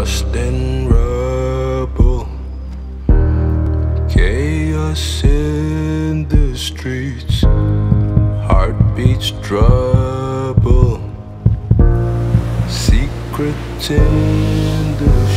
dust and rubble, chaos in the streets, heartbeats trouble, secrets in the